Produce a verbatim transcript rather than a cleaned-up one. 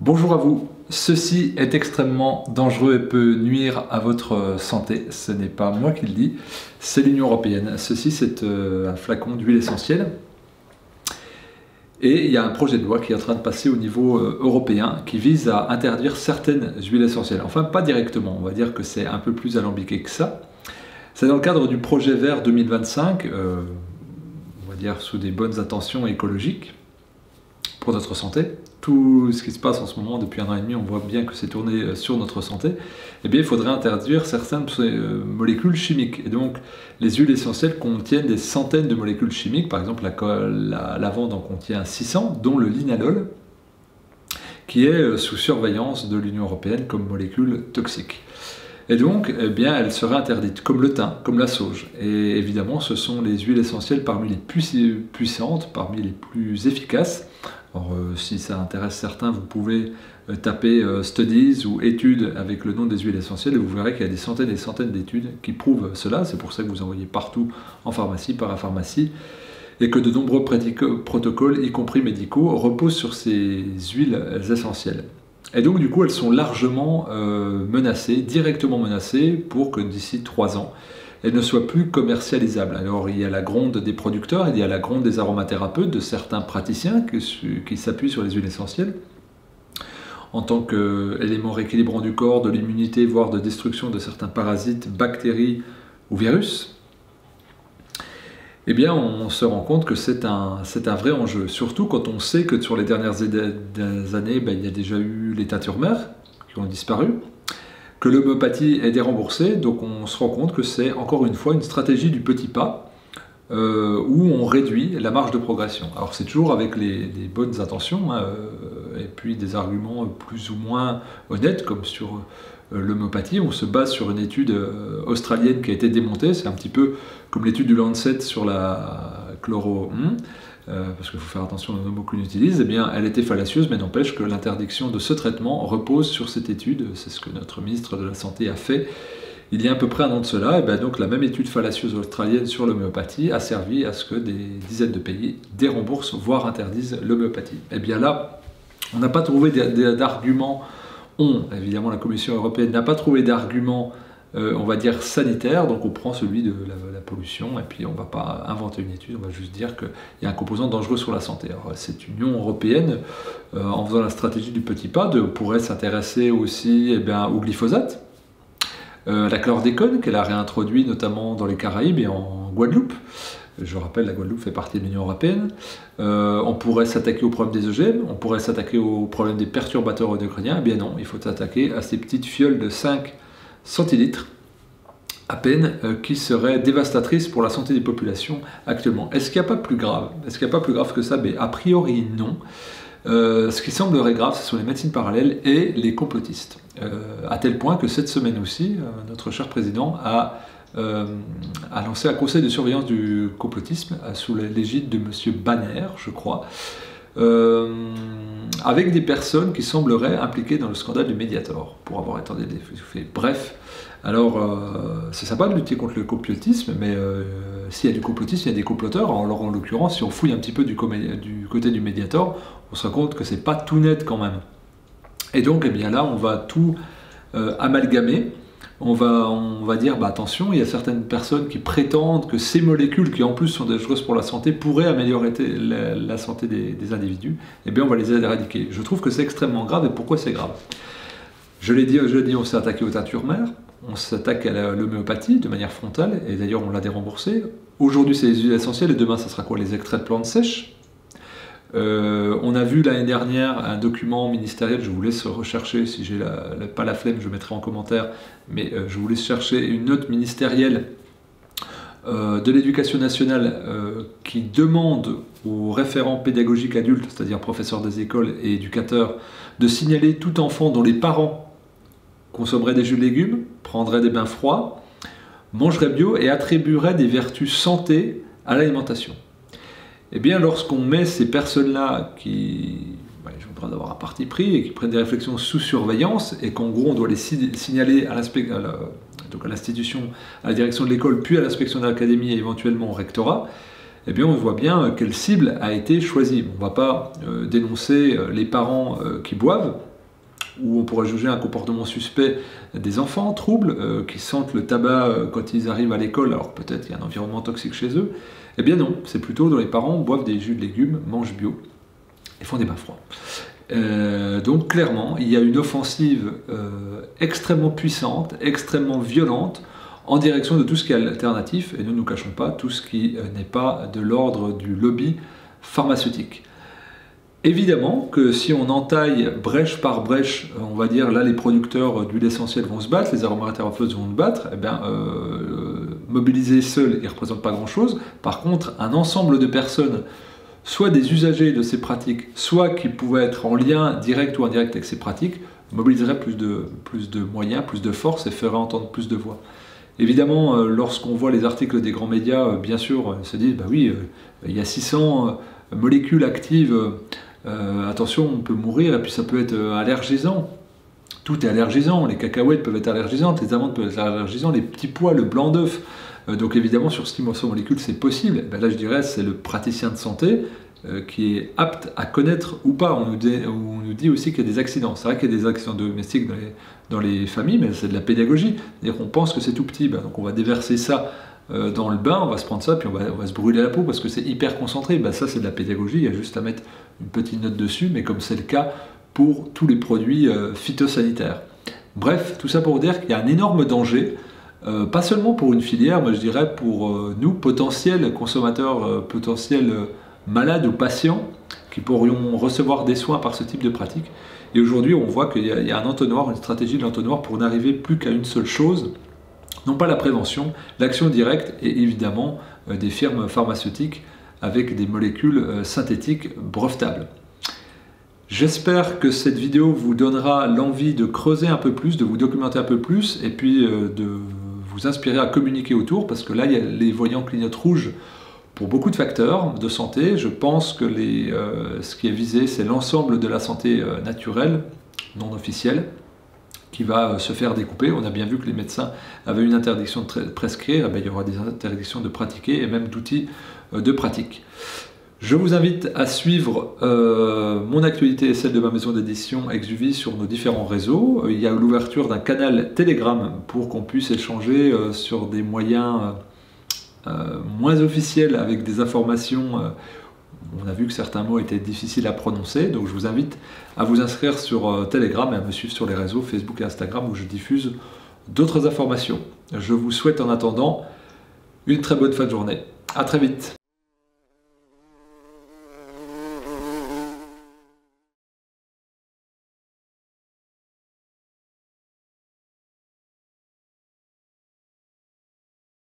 Bonjour à vous, ceci est extrêmement dangereux et peut nuire à votre santé. Ce n'est pas moi qui le dis, c'est l'Union européenne. Ceci c'est un flacon d'huile essentielle. Et il y a un projet de loi qui est en train de passer au niveau européen qui vise à interdire certaines huiles essentielles. Enfin, pas directement, on va dire que c'est un peu plus alambiqué que ça. C'est dans le cadre du projet vert deux mille vingt-cinq, euh, on va dire sous des bonnes intentions écologiques pour notre santé. Tout ce qui se passe en ce moment depuis un an et demi, on voit bien que c'est tourné sur notre santé. Eh bien, il faudrait interdire certaines molécules chimiques. Et donc, les huiles essentielles contiennent des centaines de molécules chimiques. Par exemple, la, la lavande en contient six cents, dont le linalol, qui est sous surveillance de l'Union européenne comme molécule toxique. Et donc, eh bien, elle serait interdite, comme le thym, comme la sauge. Et évidemment, ce sont les huiles essentielles parmi les plus puissantes, parmi les plus efficaces. Alors, euh, si ça intéresse certains, vous pouvez euh, taper euh, Studies ou études avec le nom des huiles essentielles et vous verrez qu'il y a des centaines et des centaines d'études qui prouvent cela. C'est pour ça que vous en voyez partout en pharmacie, parapharmacie, et que de nombreux protocoles, y compris médicaux, reposent sur ces huiles essentielles. Et donc, du coup, elles sont largement euh, menacées, directement menacées, pour que d'ici trois ans, elles ne soient plus commercialisables. Alors, il y a la gronde des producteurs, il y a la gronde des aromathérapeutes, de certains praticiens qui, qui s'appuient sur les huiles essentielles en tant qu'élément rééquilibrant du corps, de l'immunité, voire de destruction de certains parasites, bactéries ou virus. Eh bien, on se rend compte que c'est un, c'est un vrai enjeu, surtout quand on sait que sur les dernières années, ben, il y a déjà eu les teintures mères qui ont disparu, que l'homéopathie est déremboursée, donc on se rend compte que c'est encore une fois une stratégie du petit pas euh, où on réduit la marge de progression. Alors c'est toujours avec les, les bonnes intentions hein, euh, et puis des arguments plus ou moins honnêtes comme sur euh, l'homéopathie. On se base sur une étude euh, australienne qui a été démontée, c'est un petit peu comme l'étude du Lancet sur la chloro... Hmm, Euh, parce qu'il faut faire attention aux mots qu'on utilise, eh bien, elle était fallacieuse, mais n'empêche que l'interdiction de ce traitement repose sur cette étude. C'est ce que notre ministre de la Santé a fait il y a à peu près un an de cela. Et bien, donc, la même étude fallacieuse australienne sur l'homéopathie a servi à ce que des dizaines de pays déremboursent, voire interdisent l'homéopathie. Et bien là, on n'a pas trouvé d'arguments, on, évidemment la Commission européenne n'a pas trouvé d'arguments Euh, on va dire sanitaire, donc on prend celui de la, la pollution et puis on ne va pas inventer une étude, on va juste dire qu'il y a un composant dangereux sur la santé. Alors cette Union européenne, euh, en faisant la stratégie du petit pas, de, pourrait s'intéresser aussi eh bien, au glyphosate, euh, à la chlordécone qu'elle a réintroduit notamment dans les Caraïbes et en Guadeloupe. Je rappelle, la Guadeloupe fait partie de l'Union européenne. Euh, on pourrait s'attaquer au problème des O G M, on pourrait s'attaquer au problème des perturbateurs endocriniens. Eh bien non, il faut s'attaquer à ces petites fioles de cinq centilitres à peine, euh, qui seraient dévastatrices pour la santé des populations actuellement. Est-ce qu'il n'y a pas plus grave? Est-ce qu'il n'y a pas plus grave que ça? Mais a priori non. Euh, ce qui semblerait grave, ce sont les médecines parallèles et les complotistes. Euh, à tel point que cette semaine aussi, euh, notre cher président a, euh, a lancé un conseil de surveillance du complotisme euh, sous l'égide de M. Banner, je crois, euh, avec des personnes qui sembleraient impliquées dans le scandale du Mediator, pour avoir entendu des faits. Bref, alors euh, c'est sympa de lutter contre le complotisme, mais euh, s'il y a du complotisme, il y a des comploteurs. Alors en l'occurrence, si on fouille un petit peu du, du côté du Mediator, on se rend compte que c'est pas tout net quand même. Et donc, eh bien là, on va tout euh, amalgamer. On va, on va dire, bah, attention, il y a certaines personnes qui prétendent que ces molécules, qui en plus sont dangereuses pour la santé, pourraient améliorer la, la santé des, des individus. Eh bien, on va les éradiquer. Je trouve que c'est extrêmement grave. Et pourquoi c'est grave? Je l'ai dit, je l'ai dit, on s'est attaqué aux teintures mères, on s'attaque à l'homéopathie de manière frontale, et d'ailleurs, on l'a déremboursé. Aujourd'hui, c'est les huiles essentielles, et demain, ça sera quoi? Les extraits de plantes sèches. Euh, on a vu l'année dernière un document ministériel, je vous laisse rechercher, si j'ai la, la, pas la flemme, je mettrai en commentaire, mais euh, je vous laisse chercher une note ministérielle euh, de l'éducation nationale euh, qui demande aux référents pédagogiques adultes, c'est-à-dire professeurs des écoles et éducateurs, de signaler tout enfant dont les parents consommeraient des jus de légumes, prendraient des bains froids, mangeraient bio et attribueraient des vertus santé à l'alimentation. Eh bien, lorsqu'on met ces personnes-là qui ben, ont le droit d'avoir un parti pris et qui prennent des réflexions sous surveillance et qu'en gros on doit les signaler à l'institution, à la direction de l'école, puis à l'inspection de l'académie et éventuellement au rectorat, eh bien on voit bien quelle cible a été choisie. On ne va pas euh, dénoncer les parents euh, qui boivent, où on pourrait juger un comportement suspect des enfants, troubles, euh, qui sentent le tabac euh, quand ils arrivent à l'école, alors peut-être qu'il y a un environnement toxique chez eux. Eh bien non, c'est plutôt dans les parents boivent des jus de légumes, mangent bio et font des bains froids. Euh, donc clairement, il y a une offensive euh, extrêmement puissante, extrêmement violente, en direction de tout ce qui est alternatif, et ne nous cachons pas, tout ce qui euh, n'est pas de l'ordre du lobby pharmaceutique. Évidemment que si on entaille brèche par brèche, on va dire là les producteurs d'huile essentielle vont se battre, les aromathérapeutes vont se battre, eh bien, euh, mobilisés seuls, ils ne représentent pas grand-chose. Par contre, un ensemble de personnes, soit des usagers de ces pratiques, soit qui pouvaient être en lien direct ou indirect avec ces pratiques, mobiliseraient plus de, plus de moyens, plus de force et feraient entendre plus de voix. Évidemment, euh, lorsqu'on voit les articles des grands médias, euh, bien sûr, on se dit, bah oui, euh, il y a six cents euh, molécules actives, euh, attention, on peut mourir, et puis ça peut être euh, allergisant. Tout est allergisant, les cacahuètes peuvent être allergisantes, les amandes peuvent être allergisantes, les petits pois, le blanc d'œuf. Euh, donc évidemment, sur six cents molécules, c'est possible. Ben là, je dirais, c'est le praticien de santé euh, qui est apte à connaître ou pas. On nous dit, on nous dit aussi qu'il y a des accidents. C'est vrai qu'il y a des accidents domestiques dans les, dans les familles, mais c'est de la pédagogie. C'est-à-dire qu'on pense que c'est tout petit, ben, donc on va déverser ça euh, dans le bain, on va se prendre ça, puis on va, on va se brûler la peau parce que c'est hyper concentré. Ben, ça, c'est de la pédagogie, il y a juste à mettre une petite note dessus, mais comme c'est le cas pour tous les produits euh, phytosanitaires. Bref, tout ça pour dire qu'il y a un énorme danger, euh, pas seulement pour une filière, mais je dirais pour euh, nous, potentiels consommateurs, euh, potentiels euh, malades ou patients, qui pourrions recevoir des soins par ce type de pratique. Et aujourd'hui, on voit qu'il y, y a un entonnoir, une stratégie de l'entonnoir pour n'arriver plus qu'à une seule chose, non pas la prévention, l'action directe et évidemment euh, des firmes pharmaceutiques avec des molécules euh, synthétiques brevetables. J'espère que cette vidéo vous donnera l'envie de creuser un peu plus, de vous documenter un peu plus et puis euh, de vous inspirer à communiquer autour parce que là, il y a les voyants clignotent rouges pour beaucoup de facteurs de santé. Je pense que les, euh, ce qui est visé, c'est l'ensemble de la santé euh, naturelle, non officielle, qui va euh, se faire découper. On a bien vu que les médecins avaient une interdiction de prescrire, eh bien, il y aura des interdictions de pratiquer et même d'outils euh, de pratique. Je vous invite à suivre euh, mon actualité et celle de ma maison d'édition Exuvie sur nos différents réseaux. Il y a l'ouverture d'un canal Telegram pour qu'on puisse échanger euh, sur des moyens euh, moins officiels avec des informations. Euh, on a vu que certains mots étaient difficiles à prononcer, donc je vous invite à vous inscrire sur euh, Telegram et à me suivre sur les réseaux Facebook et Instagram où je diffuse d'autres informations. Je vous souhaite en attendant une très bonne fin de journée. À très vite.